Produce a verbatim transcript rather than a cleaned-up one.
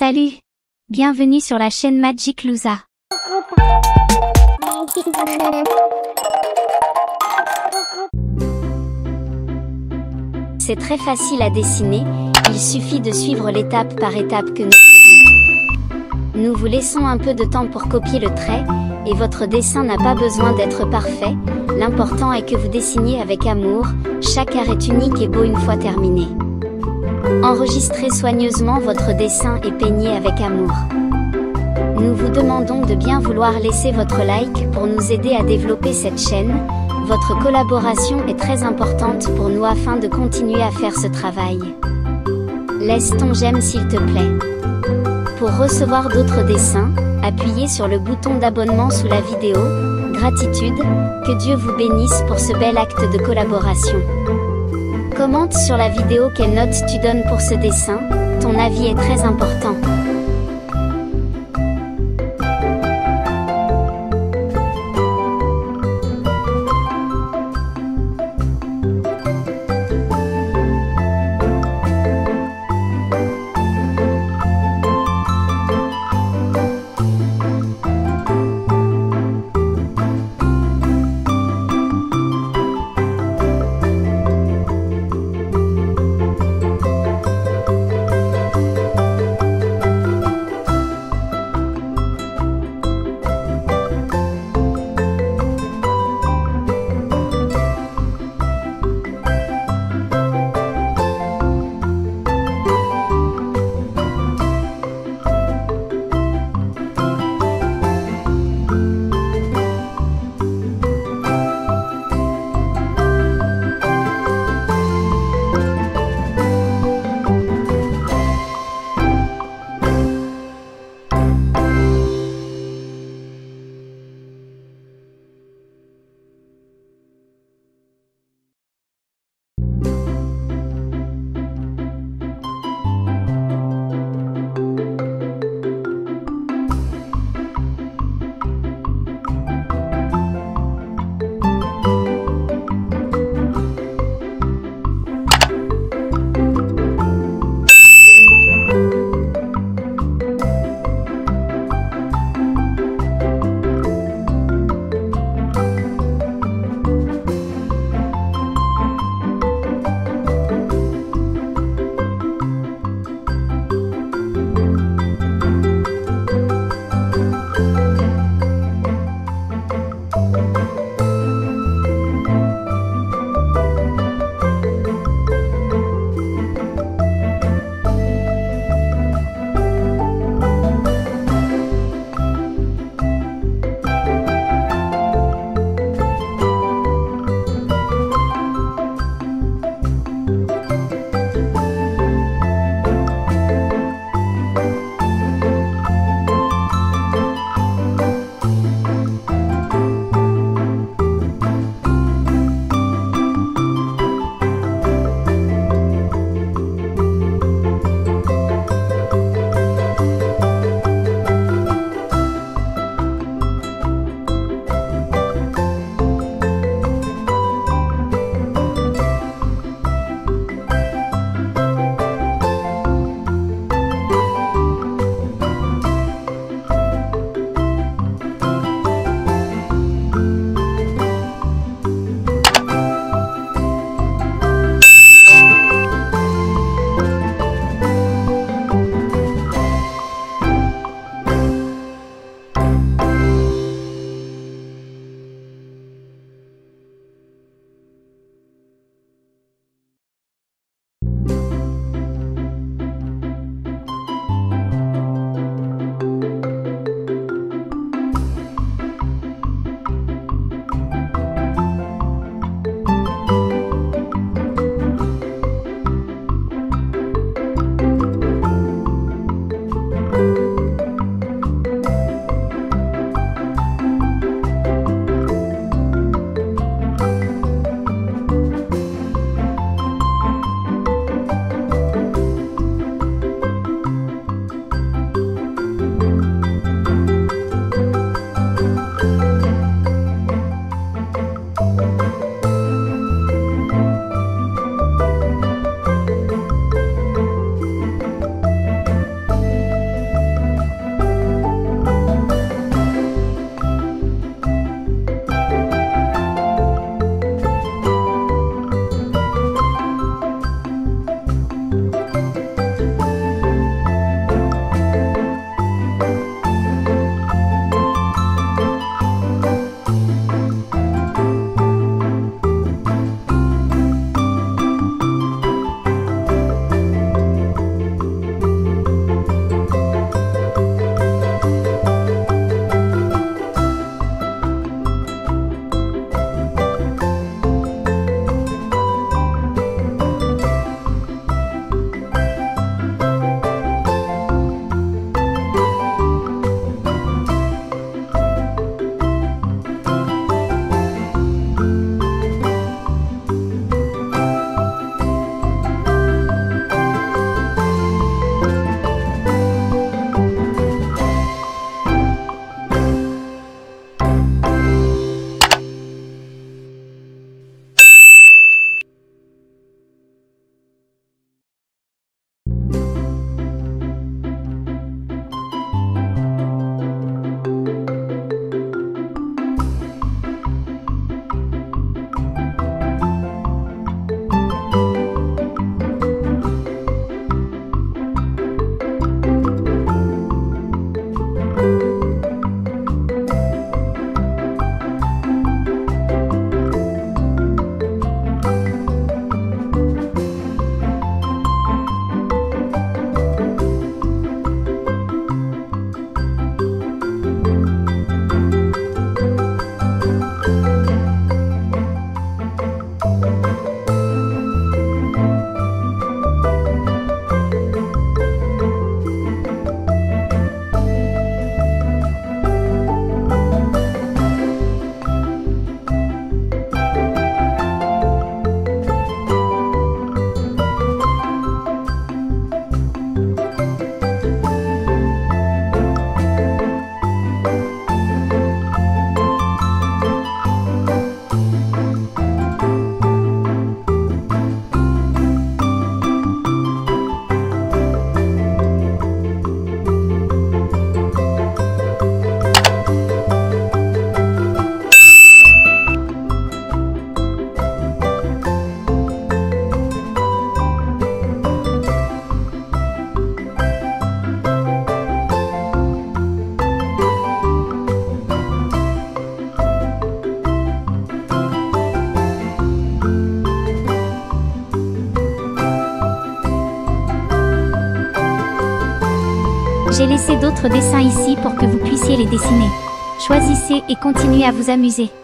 Salut! Bienvenue sur la chaîne Magic Loza. C'est très facile à dessiner, il suffit de suivre l'étape par étape que nous faisons. Nous vous laissons un peu de temps pour copier le trait, et votre dessin n'a pas besoin d'être parfait, l'important est que vous dessiniez avec amour, chaque art est unique et beau une fois terminé. Enregistrez soigneusement votre dessin et peignez avec amour. Nous vous demandons de bien vouloir laisser votre like pour nous aider à développer cette chaîne. Votre collaboration est très importante pour nous afin de continuer à faire ce travail. Laisse ton j'aime s'il te plaît. Pour recevoir d'autres dessins, appuyez sur le bouton d'abonnement sous la vidéo. Gratitude, que Dieu vous bénisse pour ce bel acte de collaboration. Commente sur la vidéo quelle note tu donnes pour ce dessin, ton avis est très important. J'ai laissé d'autres dessins ici pour que vous puissiez les dessiner. Choisissez et continuez à vous amuser.